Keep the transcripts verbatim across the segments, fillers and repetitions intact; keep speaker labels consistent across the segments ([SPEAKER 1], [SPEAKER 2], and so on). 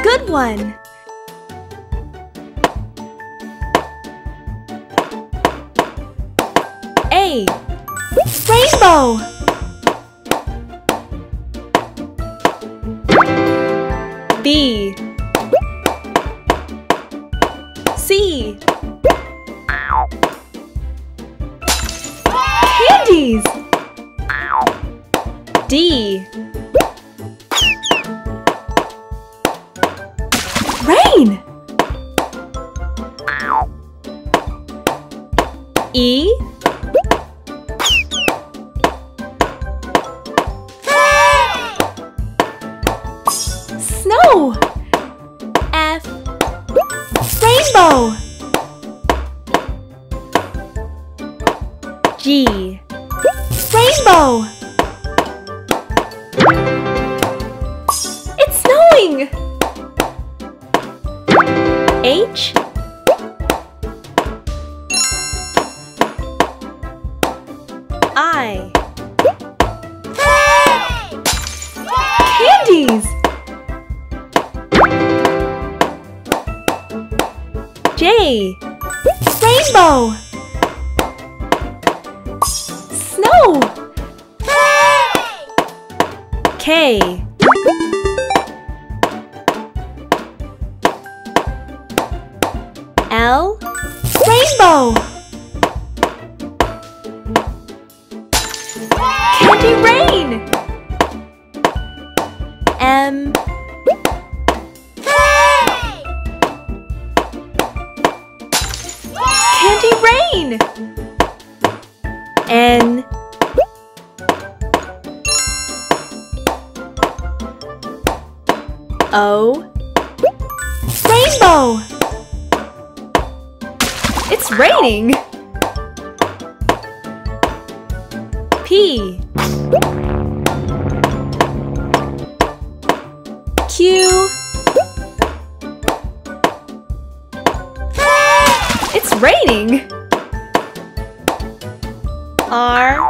[SPEAKER 1] Good one! A. Rainbow! B. C. Candies! D. Rain! E. Snow! F. Rainbow! G. Rainbow! It's snowing! H. I. Candies! J. Rainbow! Snow! K. L. Rainbow! Candy rain! M. Candy rain! N. O. Rainbow! It's raining! P. Q. It's raining! R.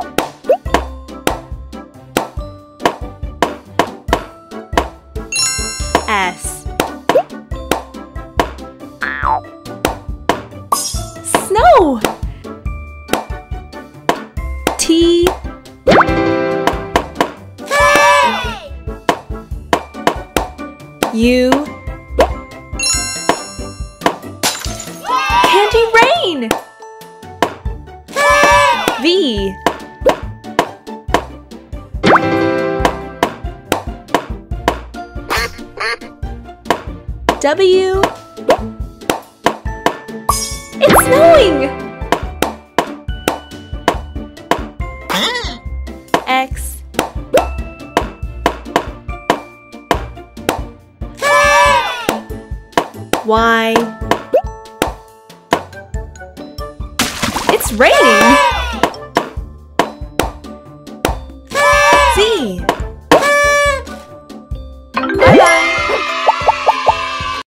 [SPEAKER 1] S. Snow! T. U. Candy rain! V. W. It's snowing! X. Y. It's raining!